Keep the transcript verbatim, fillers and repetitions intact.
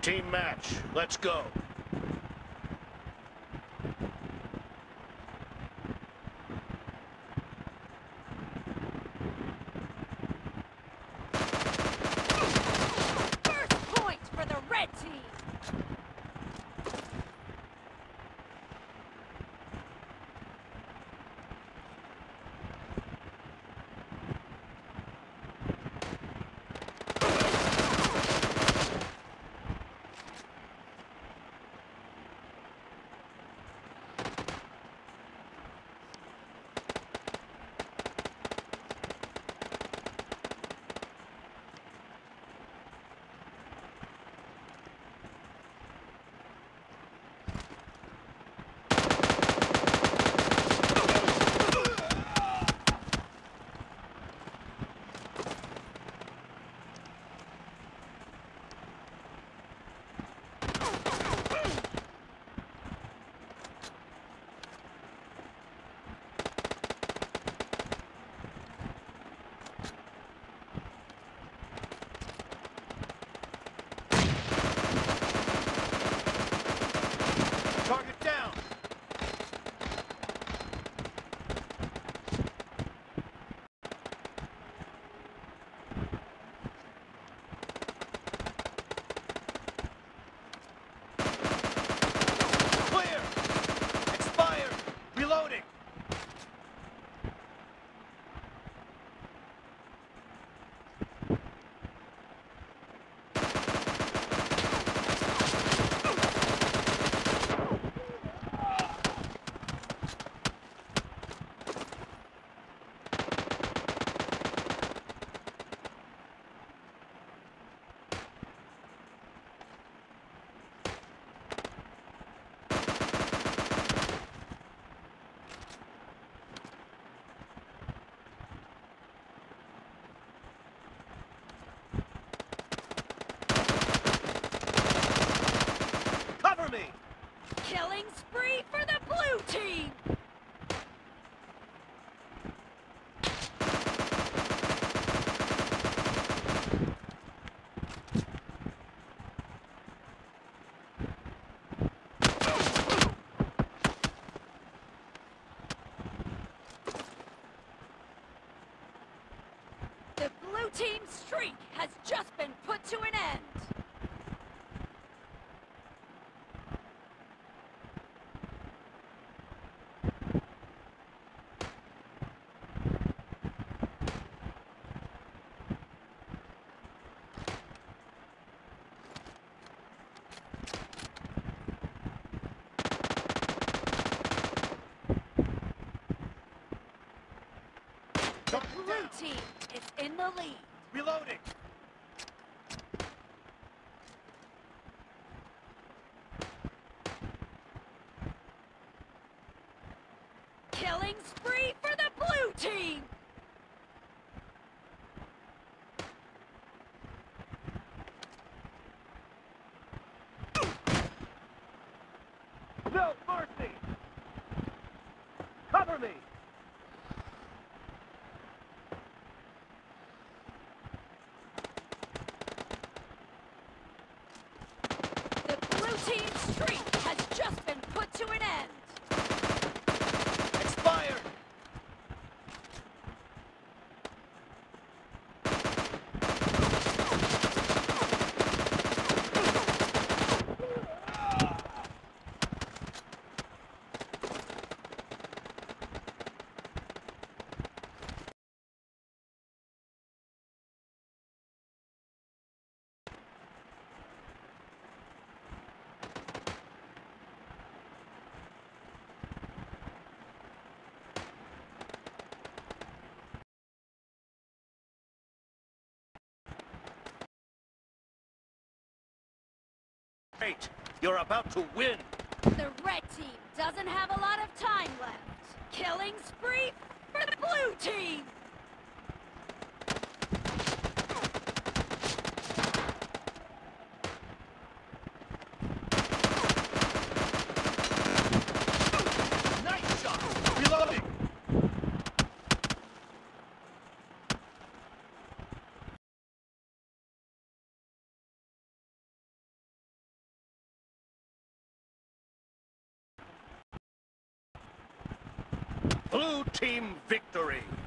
Team match. Let's go. First point for the red team. Target down. Clear. Expired. Reloading. Cover me. Killing spree for the blue team. The blue team's streak has just been put to an end. The Target blue down. team is in the lead. Reloading. Killing spree for the blue team. No mercy. Cover me. The blue team's streak has just been put to an end. Expired. Great. You're about to win. The red team doesn't have a lot of time left. Killing spree for the blue team. Blue team victory.